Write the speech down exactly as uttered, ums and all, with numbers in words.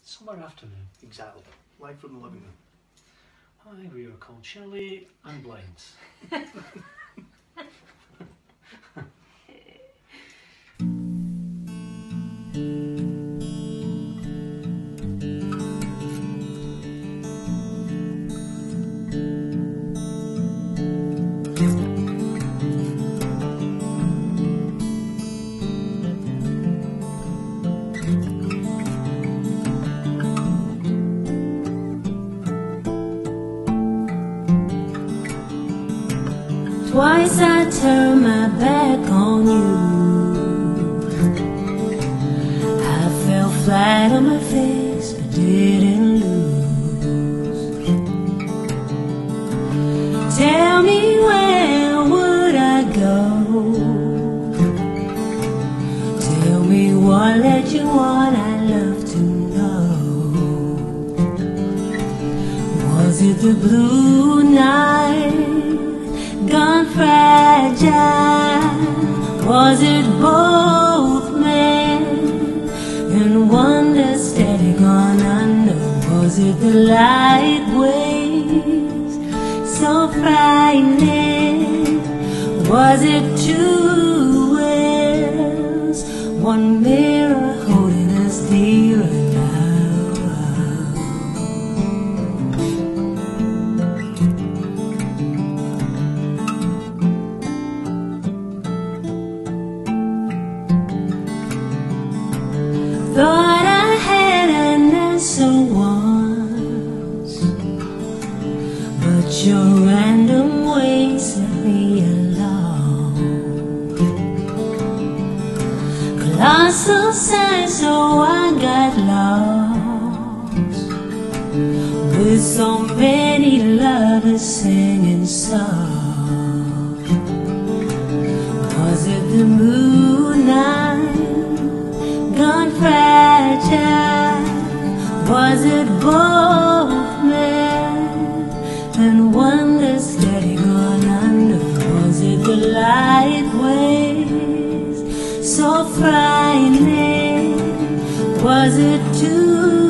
Summer afternoon, Exactly. Live from the living room. Hi, we are called Shelley and Blinds. Twice I turned my back on you. I fell flat on my face but didn't lose. Tell me, where would I go? Tell me what led you on, I'd love to know. Was it the blue night gone fragile? Was it both man and wonder steady gone under? Was it the light waves so frightening? Was it two worlds, one mirror holding us dearer now? Thought I had an answer once, but your random ways set me along. Colossal signs, so I got lost with so many lovers singing songs. Was it the moonlight gone fragile? Was it both man and wonder steady gone under? Was it the light waves so frightening? Was it too